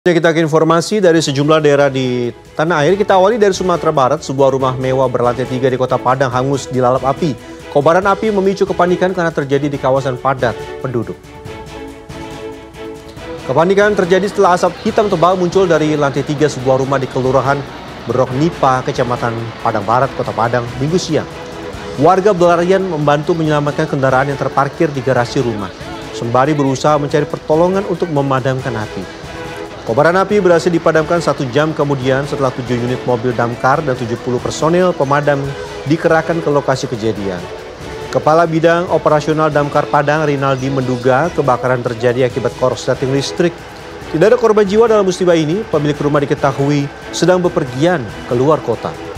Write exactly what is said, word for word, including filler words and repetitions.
Ya, kita ke informasi dari sejumlah daerah di tanah air. Kita awali dari Sumatera Barat. Sebuah rumah mewah berlantai tiga di Kota Padang hangus dilalap api. Kobaran api memicu kepanikan karena terjadi di kawasan padat penduduk. Kepanikan terjadi setelah asap hitam tebal muncul dari lantai tiga sebuah rumah di Kelurahan Berok Nipa, Kecamatan Padang Barat, Kota Padang, Minggu siang. Warga berlarian membantu menyelamatkan kendaraan yang terparkir di garasi rumah, sembari berusaha mencari pertolongan untuk memadamkan api. Kobaran api berhasil dipadamkan satu jam kemudian setelah tujuh unit mobil damkar dan tujuh puluh personil pemadam dikerahkan ke lokasi kejadian. Kepala Bidang Operasional Damkar Padang, Rinaldi, menduga kebakaran terjadi akibat korsleting listrik. Tidak ada korban jiwa dalam musibah ini. Pemilik rumah diketahui sedang bepergian keluar kota.